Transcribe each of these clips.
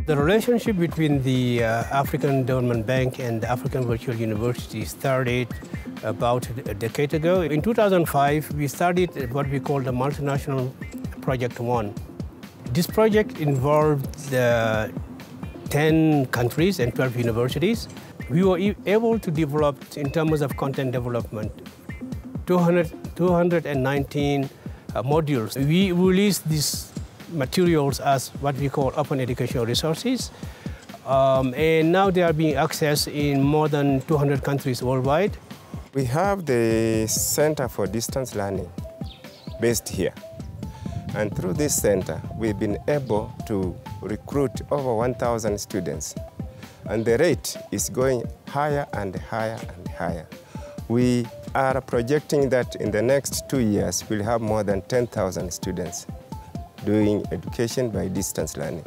The relationship between the African Development Bank and the African Virtual University started about a decade ago. In 2005, we started what we call the Multinational Project 1. This project involved 10 countries and 12 universities. We were able to develop, in terms of content development, 219 modules. We released these materials as what we call open educational resources. And now they are being accessed in more than 200 countries worldwide. We have the Center for Distance Learning based here. And through this center, we've been able to recruit over 1,000 students. And the rate is going higher and higher and higher. We are projecting that in the next 2 years, we'll have more than 10,000 students doing education by distance learning.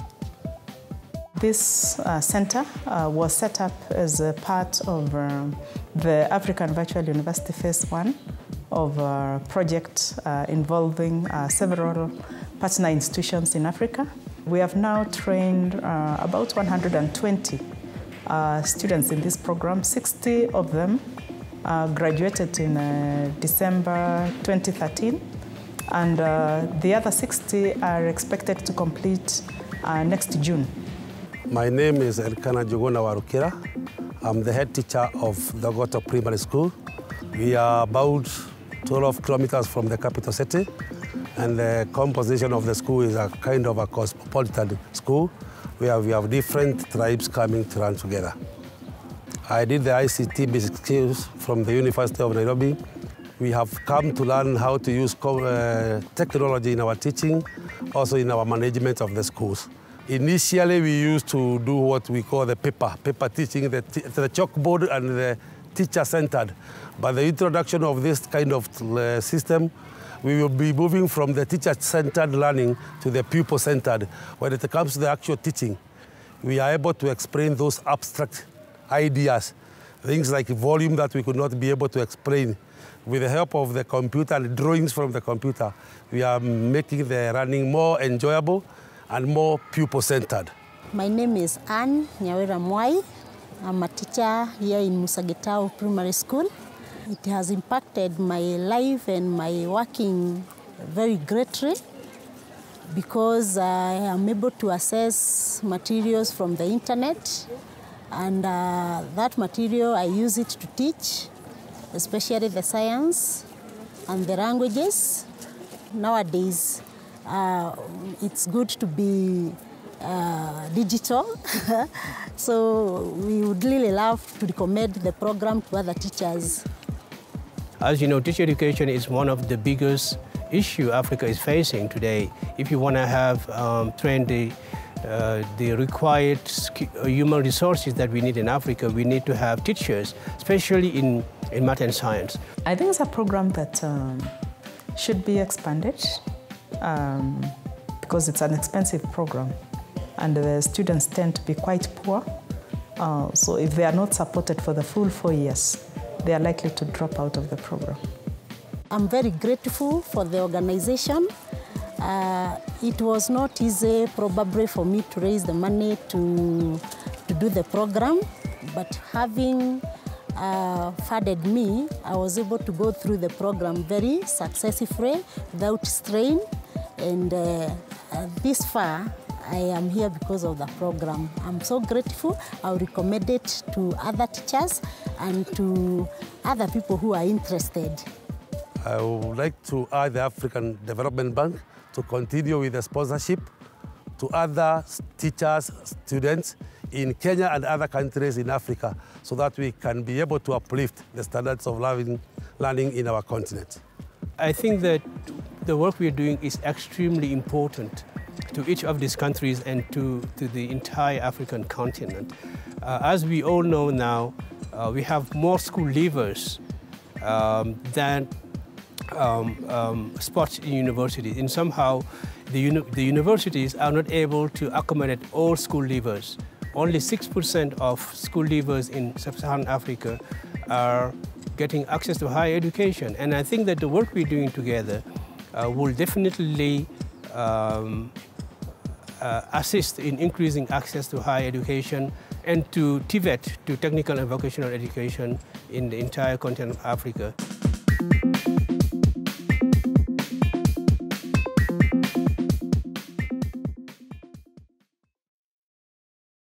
This center was set up as a part of the African Virtual University Phase 1 of a project involving several partner institutions in Africa. We have now trained about 120 students in this program. 60 of them graduated in December 2013, and the other 60 are expected to complete next June. My name is WARUKIRA. I'm the head teacher of Thogoto Primary School. We are about 12 kilometers from the capital city, and the composition of the school is a kind of a cosmopolitan school where we have different tribes coming to learn together. I did the ICT basic skills from the University of Nairobi. We have come to learn how to use technology in our teaching, also in our management of the schools. Initially, we used to do what we call the paper teaching, the chalkboard and the teacher-centered. By the introduction of this kind of system, we will be moving from the teacher-centered learning to the pupil-centered. When it comes to the actual teaching, we are able to explain those abstract ideas, things like volume that we could not be able to explain. With the help of the computer and drawings from the computer, we are making the learning more enjoyable and more pupil-centered. My name is NYAWIRA. I'm a teacher here in Musagetao Primary School. It has impacted my life and my working very greatly because I am able to access materials from the internet, and that material I use it to teach, especially the science and the languages. Nowadays, it's good to be digital, so we would really love to recommend the program to other teachers. As you know, teacher education is one of the biggest issues Africa is facing today. If you want to have trained the required human resources that we need in Africa, we need to have teachers, especially in math and science. I think it's a program that should be expanded because it's an expensive program and the students tend to be quite poor. So if they are not supported for the full 4 years, they are likely to drop out of the program. I'm very grateful for the organization. It was not easy probably for me to raise the money to do the program, but having funded me, I was able to go through the program very successfully without strain, and this far I am here because of the program. I'm so grateful. I'll recommend it to other teachers and to other people who are interested. I would like to urge the African Development Bank to continue with the sponsorship to other teachers, students in Kenya and other countries in Africa so that we can be able to uplift the standards of learning in our continent. I think that the work we are doing is extremely important to each of these countries and to the entire African continent. As we all know now, we have more school leavers than spots in universities. And somehow, the universities are not able to accommodate all school leavers. Only 6% of school leavers in sub-Saharan Africa are getting access to higher education. And I think that the work we're doing together will definitely assist in increasing access to higher education and to TVET, to technical and vocational education in the entire continent of Africa.